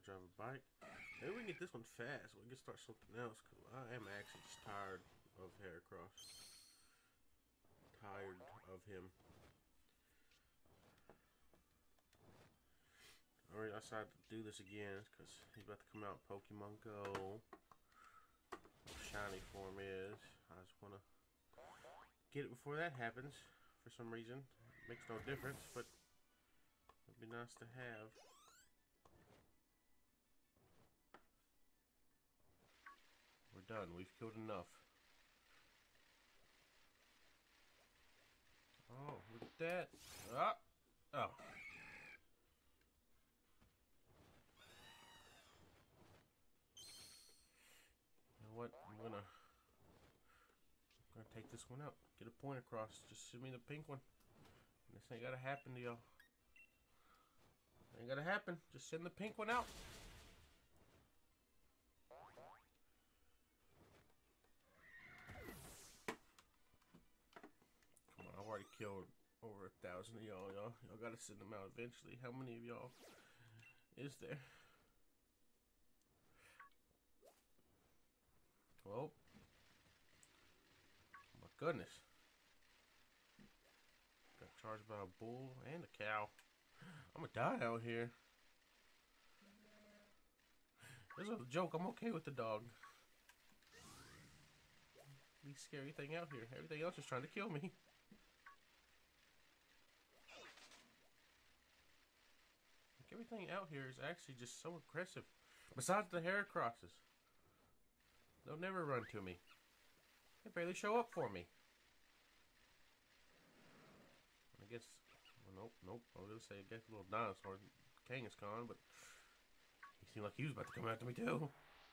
drive a bike. Maybe we can get this one fast. We can start something else. Cause I am actually just tired of Heracross. Tired of him. I decided to do this again because he's about to come out in Pokemon Go. Shiny form is. I just want to get it before that happens for some reason. It makes no difference, but it'd be nice to have. We're done. We've killed enough. Oh, look at that. Ah! Oh. You know what? I'm gonna take this one out. Get a point across. Just send me the pink one. And this ain't gotta happen to y'all. Ain't gotta happen. Just send the pink one out. Come on, I've already killed over 1,000 of y'all. Y'all gotta send them out eventually. How many of y'all is there? Well, oh my goodness. Got charged by a bull and a cow. I'm gonna die out here. This is a joke. I'm okay with the dog. Least scary thing out here. Everything else is trying to kill me. Like everything out here is actually just so aggressive. Besides the Heracrosses. They'll never run to me. They barely show up for me. I guess, well, nope. I was gonna say I guess a little dinosaur, Kangaskhan, but he seemed like he was about to come after me too.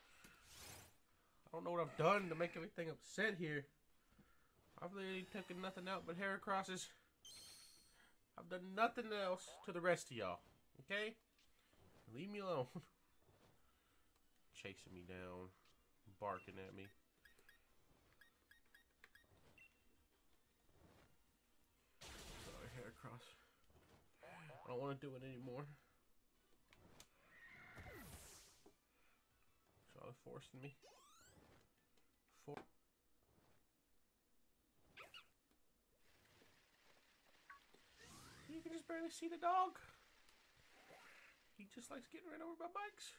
I don't know what I've done to make everything upset here. I've literally taken nothing out but Heracrosses. I've done nothing else to the rest of y'all. Okay? Leave me alone. Chasing me down. Barking at me. Sorry, Heracross. I don't want to do it anymore. Y'all are forcing me. You can just barely see the dog. He just likes getting ran over by bikes.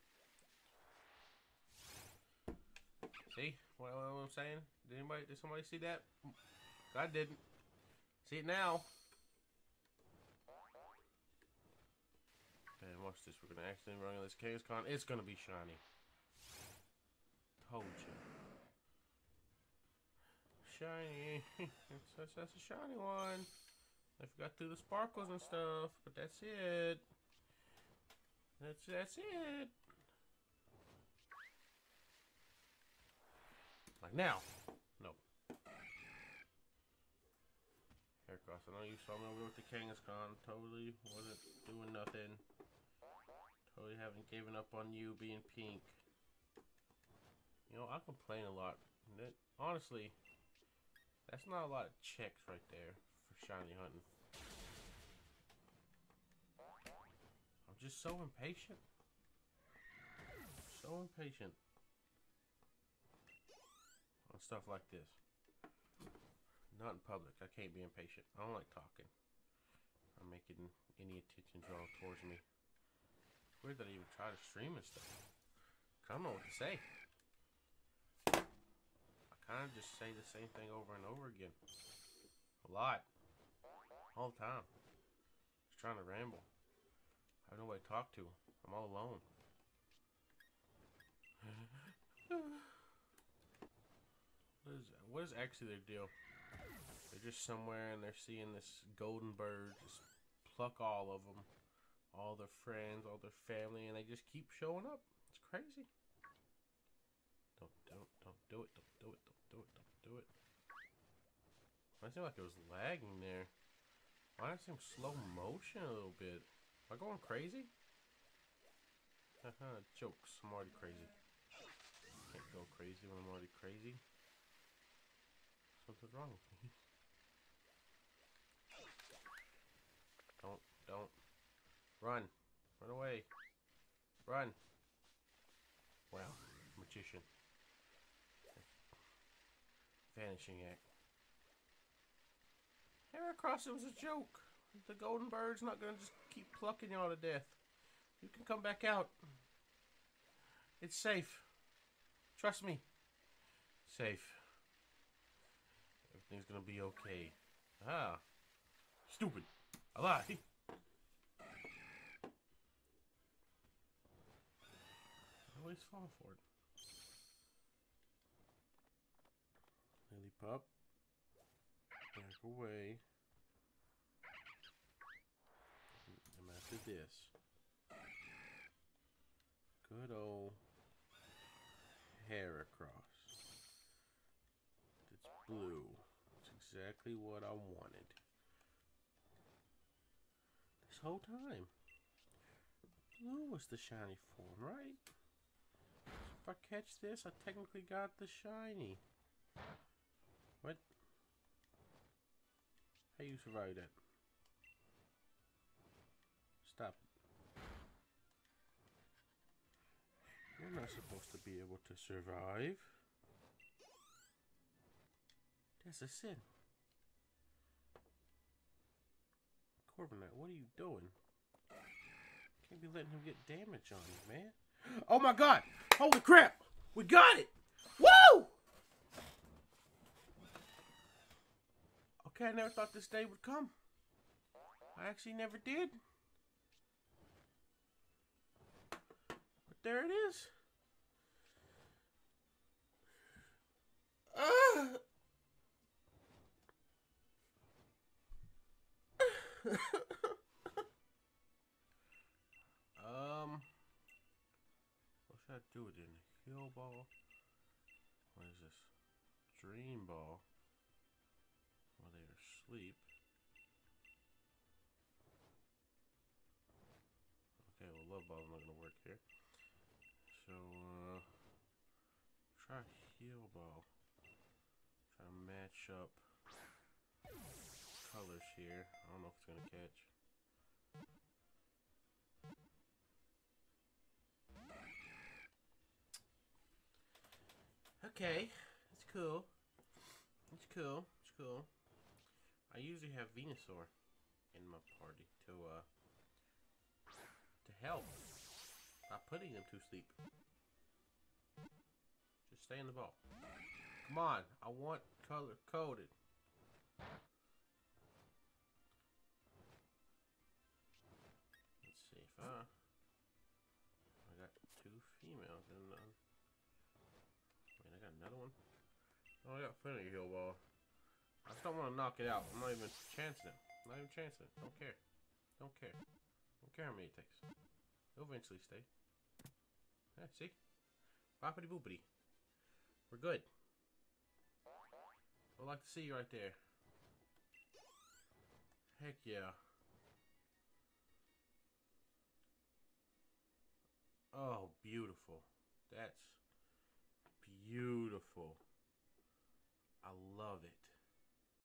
See what I'm saying? Did somebody see that? I didn't. See it now. Okay, watch this. We're gonna accidentally run on this Kangaskhan. It's gonna be shiny. Told you. Shiny. That's a shiny one. I forgot to do the sparkles and stuff, but that's it. That's it. Like now. No. Heracross, I know you saw me over with the Kangaskhan. Totally wasn't doing nothing. Totally haven't given up on you being pink. You know, I complain a lot. Honestly, that's not a lot of checks right there for shiny hunting. I'm just so impatient. So impatient. On stuff like this. Not in public. I can't be impatient. I don't like talking. I'm making any attention drawn towards me. Weird that I even try to stream and stuff. I don't know what to say. I kind of just say the same thing over and over again. A lot. All the time. Just trying to ramble. I have nobody to talk to. I'm all alone. What is actually their deal? They're just somewhere and they're seeing this golden bird just pluck all of them. All their friends, all their family, and they just keep showing up. It's crazy. Don't do it. I seem like it was lagging there. Why does it seem slow motion a little bit? Am I going crazy? Haha, jokes. I'm already crazy. Can't go crazy when I'm already crazy. Something's wrong with me. Don't. Run. Run away. Run. Wow. Magician. Vanishing act. Heracross, it was a joke. The golden bird's not gonna just keep plucking y'all to death. You can come back out. It's safe. Trust me. Safe. Everything's gonna be okay. Ah. Stupid. I lie. I always fall for it. Lily pup. Back away. And after this. Good old Heracross. It's blue. It's exactly what I wanted. This whole time. Blue was the shiny form, right? If I catch this, I technically got the shiny. What? How you survive that? Stop it. You're not supposed to be able to survive. That's a sin. Corviknight, what are you doing? Can't be letting him get damage on you, man. Oh my god! Holy crap! We got it! Woo! Okay, I never thought this day would come. I actually never did. But there it is. What should I do with it? Heal ball? What is this? Dream ball? While they are asleep. Okay, well, love ball's not gonna work here. So, try heal ball. Try to match up colors here. I don't know if it's gonna catch. Okay, it's cool. It's cool. It's cool. I usually have Venusaur in my party to help by putting them to sleep. Just stay in the ball. Come on, I want color coded. Let's see if I got two females and wait, I got another one. Oh, I got plenty of heal ball. I just don't want to knock it out. I'm not even chancing it. Not even chancing it. Don't care. Don't care. Don't care how many it takes. It'll eventually stay. Yeah, see? Boppity boopity. We're good. I'd like to see you right there. Heck yeah. Oh, beautiful. That's beautiful. I love it.